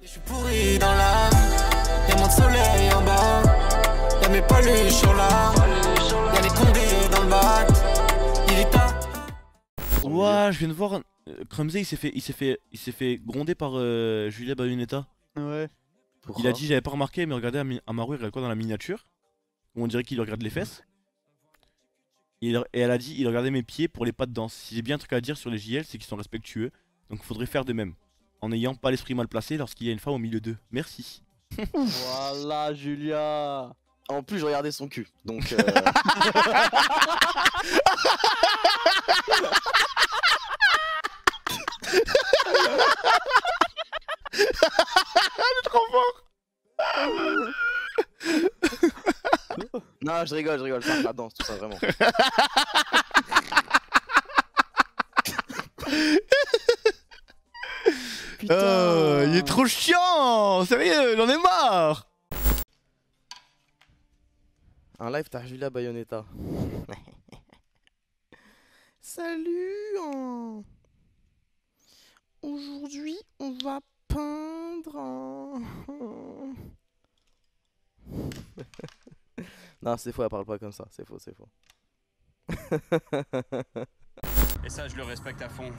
Je suis pourri dans l'âme, y'a mon soleil en bas, y'a mes paluches sur l'arbre, y'a les condés dans le bac, il est tard. Ouah, je viens de voir, Crumsey il s'est fait gronder par Julia Bayonetta. Ouais. Pourquoi? Il a dit j'avais pas remarqué, mais regardez Amaru, il regarde quoi dans la miniature, où on dirait qu'il regarde les fesses. Et elle a dit il regardait mes pieds pour les pas de danse. Si j'ai bien un truc à dire sur les JL, c'est qu'ils sont respectueux, donc il faudrait faire de même. En n'ayant pas l'esprit mal placé lorsqu'il y a une femme au milieu d'eux. Merci. Voilà Julia. En plus je regardais son cul, donc Trop fort. Non je rigole, faire la danse, tout ça vraiment. Putain, il est trop chiant. Sérieux, j'en ai marre. Un live t'as Julia Bayonetta. Salut hein. Aujourd'hui on va peindre. Non c'est faux, elle parle pas comme ça, c'est faux. Et ça je le respecte à fond.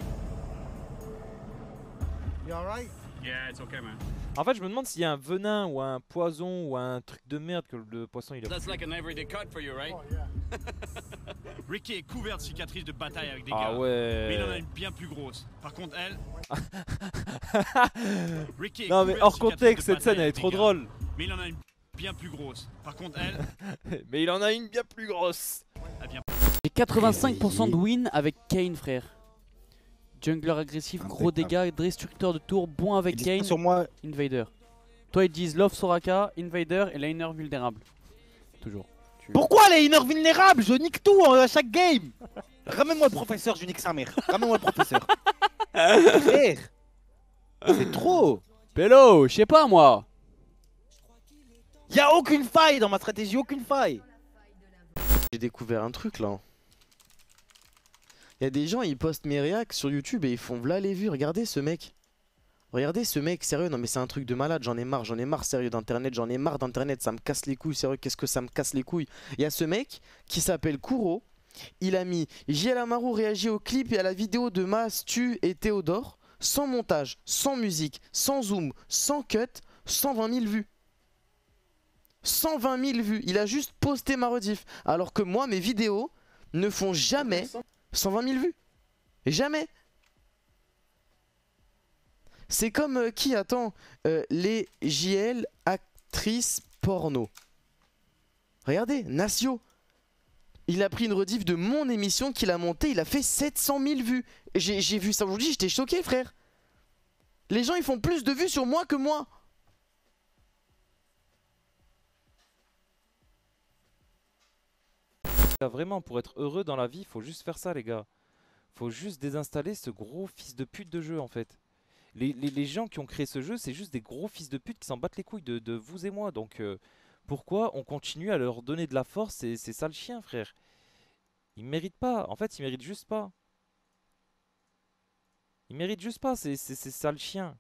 You alright? Yeah, it's okay man. En fait je me demande s'il y a un venin ou un poison ou un truc de merde que le poisson il a. That's like an everyday cut for you, right? Oh yeah. Ricky est couvert de cicatrices de bataille avec des Ah gars. ouais. Mais il en a une bien plus grosse. Par contre elle... Ricky est Non mais couvert de hors cicatrices contexte de cette scène bataille elle est avec trop des gars. drôle. Mais il en a une bien plus grosse. Par contre elle... Mais il en a une bien plus grosse. J'ai 85% de win avec Kane, frère. Jungler agressif, gros dégâts, destructeur de tour, bon avec Kane, Sur moi, Invader. Toi ils disent Love Soraka, Invader et laner vulnérable. Toujours. pourquoi les inner vulnérables? Je nique tout à chaque game. Ramène-moi le professeur, je nique sa mère. Ramène-moi le professeur. Frère, c'est trop. Pélo, je sais pas moi. Y'a aucune faille dans ma stratégie, aucune faille. J'ai découvert un truc là. Il y a des gens, ils postent mes réacs sur YouTube et ils font v'là les vues, regardez ce mec. Regardez ce mec, sérieux, non mais c'est un truc de malade, j'en ai marre sérieux d'internet, j'en ai marre d'internet, ça me casse les couilles, sérieux, qu'est-ce que ça me casse les couilles. Il y a ce mec qui s'appelle Kuro, il a mis JL Amaru réagit au clip et à la vidéo de Stu et Théodore, sans montage, sans musique, sans zoom, sans cut, 120 000 vues. 120 000 vues, il a juste posté ma rediff, alors que moi mes vidéos ne font jamais 120 000 vues. Jamais. C'est comme qui attend les JL actrices porno. Regardez, Nasio. Il a pris une rediff de mon émission qu'il a montée, il a fait 700 000 vues. J'ai vu ça aujourd'hui, j'étais choqué frère. Les gens ils font plus de vues sur moi que moi. Vraiment pour être heureux dans la vie faut juste faire ça les gars. Faut juste désinstaller ce gros fils de pute de jeu en fait. Les gens qui ont créé ce jeu c'est juste des gros fils de pute qui s'en battent les couilles de vous et moi. Donc pourquoi on continue à leur donner de la force? C'est ça le chien frère. Ils méritent pas, en fait ils méritent juste pas. Ils méritent juste pas, c'est ça le chien.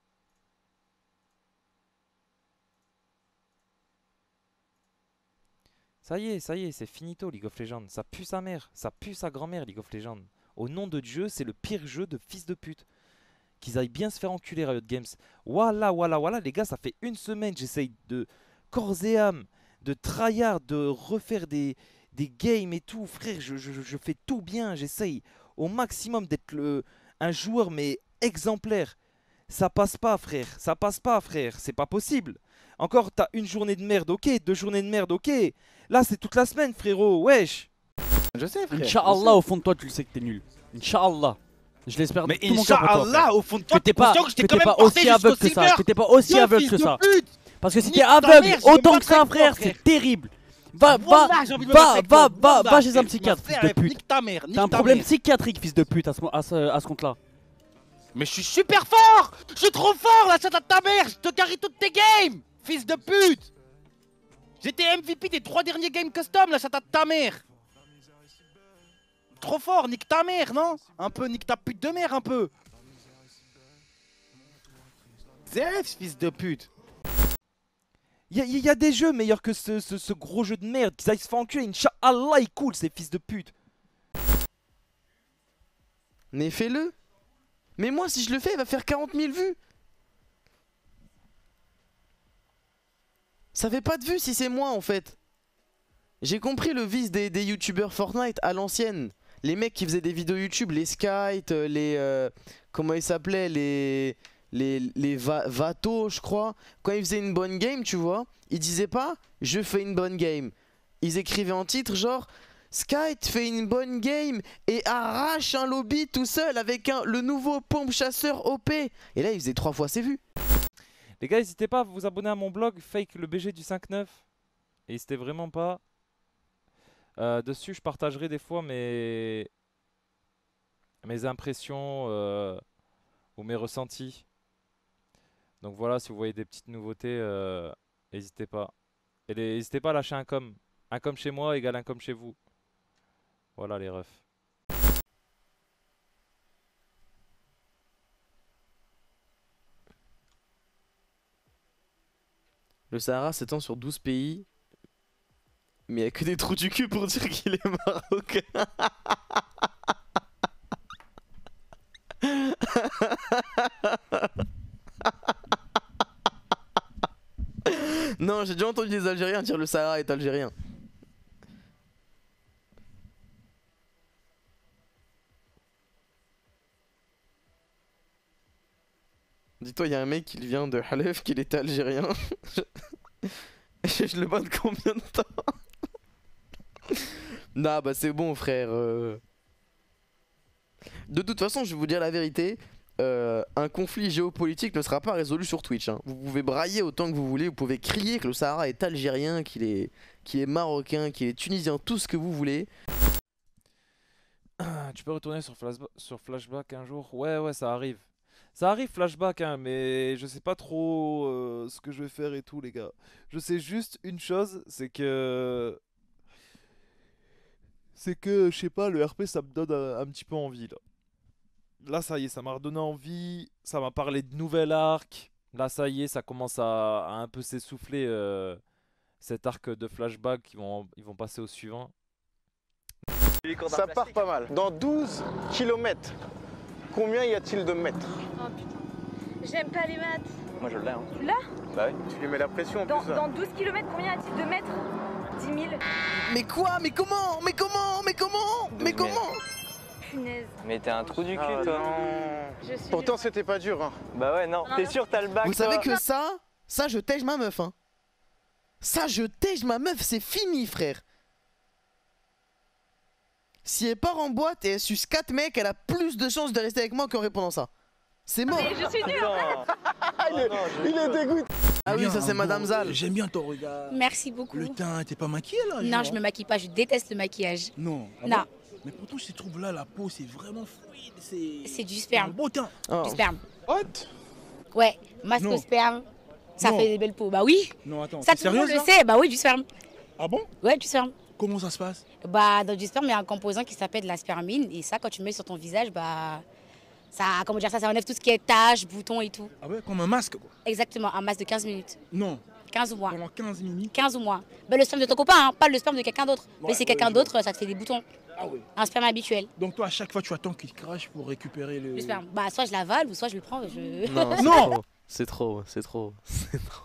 Ça y est, c'est finito League of Legends. Ça pue sa mère, ça pue sa grand-mère League of Legends. Au nom de Dieu, c'est le pire jeu de fils de pute. Qu'ils aillent bien se faire enculer Riot Games. Voilà, les gars, ça fait une semaine, j'essaye de corps et âme, de tryhard, de refaire des games et tout. Frère, je fais tout bien, j'essaye au maximum d'être un joueur mais exemplaire. Ça passe pas frère, c'est pas possible. Encore t'as une journée de merde, ok, 2 journées de merde, ok. Là c'est toute la semaine frérot, wesh. Je sais frère. Inch'Allah au fond de toi tu le sais que t'es nul. Inch'Allah. Je l'espère de Mais tout mon cœur pour toi, frère. Inch'Allah, au fond de toi, t'es pas aussi aveugle que ça. T'étais pas aussi aveugle que ça. Parce que si t'es aveugle autant que ça, frère, c'est terrible. Va chez un psychiatre, fils de pute. T'as un problème psychiatrique, fils de pute, à ce compte-là. Mais je suis super fort. Je suis trop fort, la chatte à ta mère. Je te carry toutes tes games, fils de pute. J'étais MVP des 3 derniers games custom, la chatte à ta mère. Trop fort, nique ta mère, non? Un peu, nique ta pute de mère, un peu. Zeus, fils de pute. Il y a des jeux meilleurs que ce gros jeu de merde. Qu'ils aillent se faire enculer. Inch'Allah, ils cool, ces fils de pute. Mais fais-le. Mais moi, si je le fais, il va faire 40 000 vues. Ça fait pas de vues si c'est moi en fait. J'ai compris le vice des youtubeurs Fortnite à l'ancienne. Les mecs qui faisaient des vidéos YouTube, les Skyte, les... comment ils s'appelaient, les Vato, je crois. Quand ils faisaient une bonne game, tu vois, ils disaient pas « je fais une bonne game ». Ils écrivaient en titre genre « Skyte fait une bonne game et arrache un lobby tout seul avec le nouveau pompe chasseur OP ». Et là, ils faisaient 3 fois ses vues. Les gars, n'hésitez pas à vous abonner à mon blog Fake le BG du 5-9. Et n'hésitez vraiment pas. Dessus, je partagerai des fois mes impressions ou mes ressentis. Donc voilà, si vous voyez des petites nouveautés, n'hésitez pas. Et n'hésitez pas à lâcher un com. Un com chez moi égale un com chez vous. Voilà les refs. Le Sahara s'étend sur 12 pays. Mais il n'y a que des trous du cul pour dire qu'il est marocain. Non, j'ai déjà entendu des Algériens dire le Sahara est algérien. Dis-toi, il y a un mec qui vient de Halef, qu'il était algérien. Je le bats de combien de temps? Nah, bah c'est bon, frère. De toute façon, je vais vous dire la vérité. Un conflit géopolitique ne sera pas résolu sur Twitch. Hein. Vous pouvez brailler autant que vous voulez. Vous pouvez crier que le Sahara est algérien, qu'il est marocain, qu'il est tunisien, tout ce que vous voulez. Tu peux retourner sur Flashback un jour? Ouais, ça arrive. Ça arrive Flashback, hein, mais je sais pas trop ce que je vais faire et tout, les gars. Je sais juste une chose, c'est que... je sais pas, le RP, ça me donne un petit peu envie, là. Là, ça y est, ça m'a redonné envie. Ça m'a parlé de nouvel arc. Là, ça y est, ça commence à un peu s'essouffler, cet arc de Flashback. Ils vont passer au suivant. Ça part pas mal. Dans 12 km, combien y a-t-il de mètres? Oh putain, j'aime pas les maths. Moi je l'ai. Hein. Tu l'as? Bah oui, tu lui mets la pression en plus. Dans 12 km, combien y a-t-il de mètres? 10 000. Mais quoi? Mais comment? Mais comment? Mais comment? Mais comment? Punaise. Mais t'es un trou du cul, toi. Pourtant c'était pas dur. Hein. Bah ouais, non. T'es sûr t'as le bac? Vous savez que ça je tège ma meuf. Hein. Ça, je tège ma meuf, c'est fini, frère. Si elle part en boîte et elle suce 4 mecs, elle a plus de chances de rester avec moi qu'en répondant ça. C'est mort. Mais je suis nulle. Il est dégoûté. Ah oui, ça c'est Madame Zal. J'aime bien ton regard. Merci beaucoup. Le teint, t'es pas maquillée là? Non, je me maquille pas, je déteste le maquillage. Non. Non. Bon, mais pourtant, je trouve là, la peau, c'est vraiment fluide. C'est du sperme. Un beau teint. Oh. Du sperme. What? Ouais, masque au sperme. Ça fait des belles peaux. Bah oui. Non, attends. Ça, tout le monde le sait. Bah oui, du sperme. Ah bon? Ouais, du sperme. Comment ça se passe? Bah, dans du sperme, il y a un composant qui s'appelle de la spermine. Et ça, quand tu le mets sur ton visage, bah. Ça, comment dire ça enlève tout ce qui est taches, boutons et tout. Ah ouais, comme un masque quoi. Exactement, un masque de 15 minutes. Non. 15 mois. Pendant 15 minutes. 15 mois. Bah, le sperme de ton copain, hein, pas le sperme de quelqu'un d'autre. Mais c'est quelqu'un d'autre, ça te fait des boutons. Ah oui. Un sperme habituel. Donc toi, à chaque fois, tu attends qu'il crache pour récupérer le sperme. Bah, soit je l'avale ou soit je le prends. Non, non. C'est trop, c'est trop, c'est trop.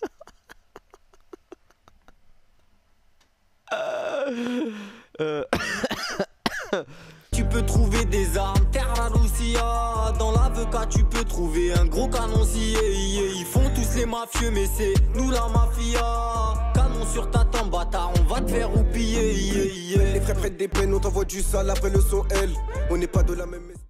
Tu peux trouver des armes, terre la Lucia. Dans l'avocat tu peux trouver un gros canoncier. Ils font tous les mafieux mais c'est nous la mafia. Canon sur ta tombe bâtard, on va te faire roupiller. Les frères prennent des peines, on t'envoie du sale après le son L. On n'est pas de la même